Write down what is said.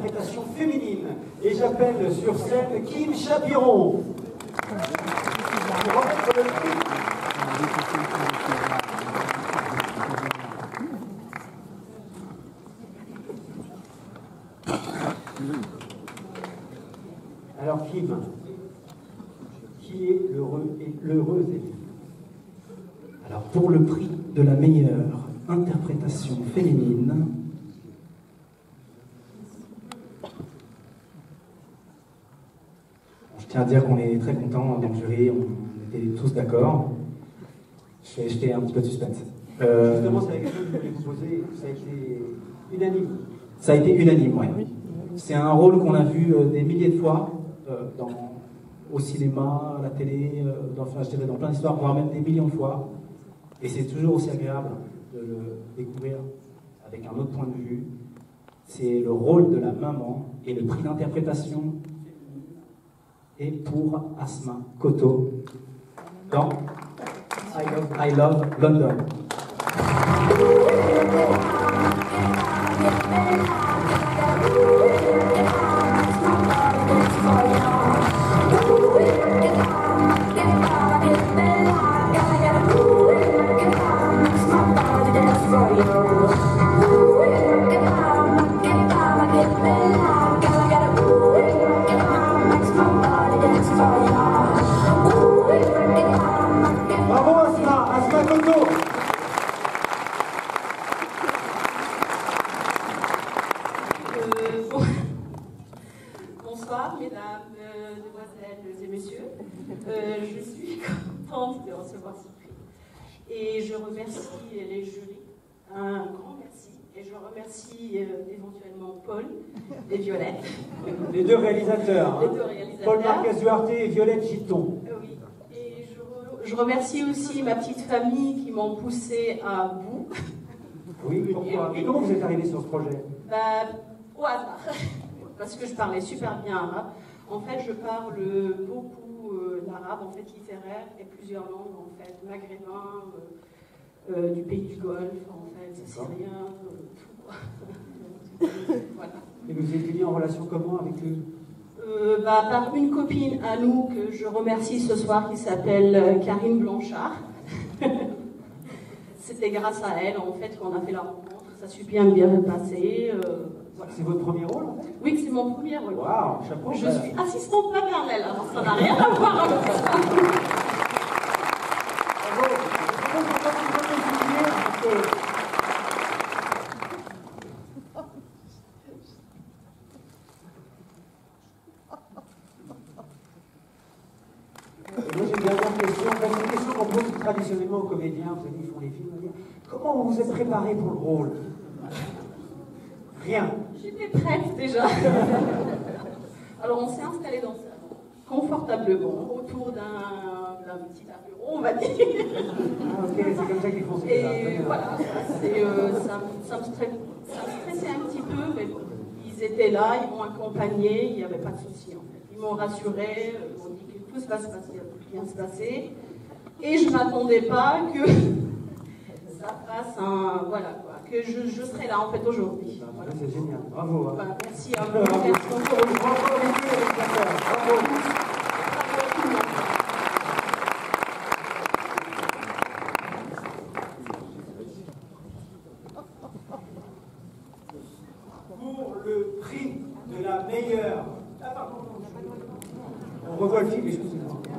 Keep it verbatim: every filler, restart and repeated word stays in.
interprétation féminine. Et j'appelle sur scène Kim Chapiron. Alors Kim, qui est l'heureux et l'heureuse élu? Alors pour le prix de la meilleure interprétation féminine, je tiens à dire qu'on est très contents dans le jury, on était tous d'accord. Je vais jeter un petit peu de suspense. Euh... Justement, c'est la question que je voulais vous poser, ça a été unanime. Ça a été unanime, oui. C'est un rôle qu'on a vu euh, des milliers de fois euh, dans, au cinéma, à la télé, euh, dans, enfin, je dirais dans plein d'histoires, voire même des millions de fois. Et c'est toujours aussi agréable de le découvrir avec un autre point de vue. C'est le rôle de la maman et le prix d'interprétation est pour Asma Kotto dans I Love, I Love London. Bravo Asma, Asma Kotto. Euh, bon. Bonsoir mesdames, euh, demoiselles et messieurs. Euh, je suis contente de recevoir ce prix. Et je remercie les jurys. Un grand merci. Et je remercie euh, éventuellement Paul et Violette. Les deux réalisateurs. Les deux réalisateurs. Paul Marquez Duarte et Violette Giton. Euh, oui. Et je, re je remercie aussi ma petite famille qui m'ont poussé à bout. Oui, pourquoi? Et comment vous êtes arrivé sur ce projet? Bah, au hasard. Parce que je parlais super bien arabe. En fait, je parle beaucoup euh, l'arabe, en fait, littéraire, et plusieurs langues, en fait, maghrébin, euh, euh, du pays du Golfe, en fait, syrien, euh, tout, quoi. Voilà. Et vous êtes mis en relation comment avec eux? euh, bah, Par une copine à nous, que je remercie ce soir, qui s'appelle euh, Karine Blanchard. C'était grâce à elle, en fait, qu'on a fait la rencontre. Ça s'est bien bien passé. Euh, voilà. C'est votre premier rôle, en fait? Oui, c'est mon premier rôle. Waouh, chapeau. Je suis assistante maternelle, alors ça n'a rien à voir avec ça. Et moi j'ai une dernière question, c'est une question qu'on pose traditionnellement aux comédiens, vous savez, ils font les films. Comment vous vous êtes préparé pour le rôle? Rien. J'étais prête déjà. Alors on s'est installé dans ça, confortablement, autour d'un petit apéro, on va dire. Ah ok, c'est comme ça qu'ils font. Et voilà, euh, ça, ça, me stressait, ça me stressait un petit peu, mais bon, ils étaient là, ils m'ont accompagné, il n'y avait pas de souci en fait. Ils m'ont rassuré, ils m'ont dit que tout se passe bien se passer. Et je ne m'attendais pas que ça fasse un... Voilà quoi, que je, je serai là en fait aujourd'hui. Voilà. C'est génial, bravo. Hein. Bah, merci à vous. Merci encore une fois. Bravo les deux réalisateurs, bravo. Pour le prix de la meilleure... Ah, pardon, on revoit le film, excusez-moi.